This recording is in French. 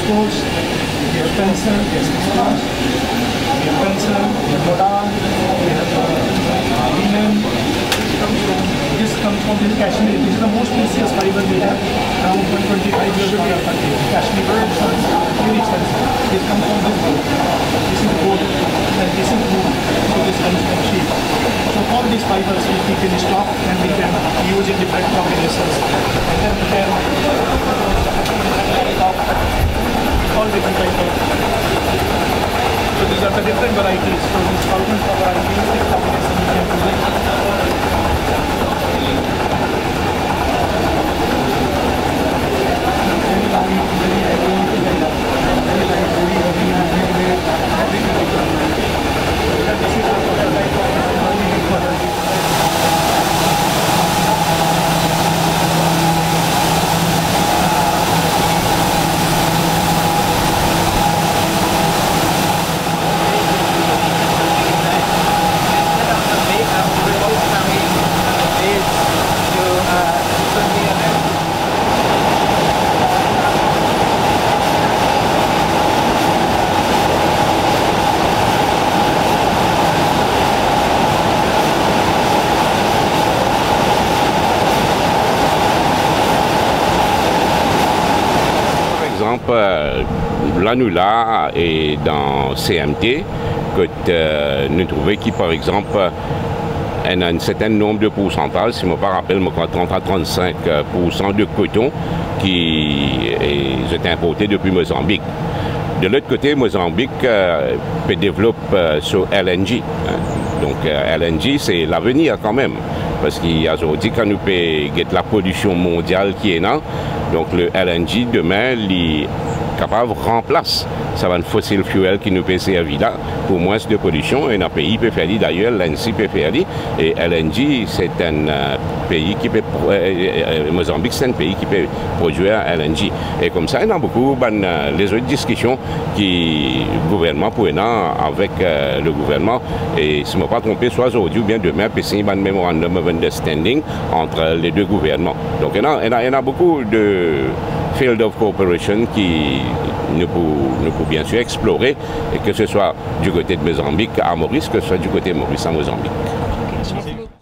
Coast, we have Pencil, we have Sixtas, we have Pencil, we have Modal, we have Linen. This comes from this Kashmir. This is the most precious fiber we have. Around 125 years we have Kashmir birds, very expensive. This comes from this boat. This is gold, and this is wool. So this comes from sheep. So all these fibers we keep in stock and we can use in different combinations. And then we can all different fibers. So these are the different varieties. So these thousands of varieties, this combination we can use. L'Anula et dans CMT, que nous trouvons qui par exemple a un certain nombre de pourcentages, si je me rappelle, 30 à 35% de coton qui est importé depuis Mozambique. De l'autre côté, Mozambique peut développer sur LNG. Donc LNG, c'est l'avenir quand même. Parce qu'il y a aujourd'hui, quand nous pouvons la pollution mondiale qui est là, donc le LNG, demain, il est capable de remplacer ça va un fossil fuel qui nous peut servir là pour moins de pollution. Et un pays peut faire d'ailleurs, l'ANSI peut faire et LNG, c'est un pays qui peut, Mozambique, c'est un pays qui peut produire LNG. Et comme ça, il y a beaucoup les autres discussions qui le gouvernement pour avec le gouvernement. Et si je ne me pas trompé, soit aujourd'hui ou bien demain, puis c'est un memorandum of understanding entre les deux gouvernements. Donc il y a beaucoup de field of cooperation qui nous pouvons bien sûr explorer, et que ce soit du côté de Mozambique à Maurice, que ce soit du côté de Maurice à Mozambique.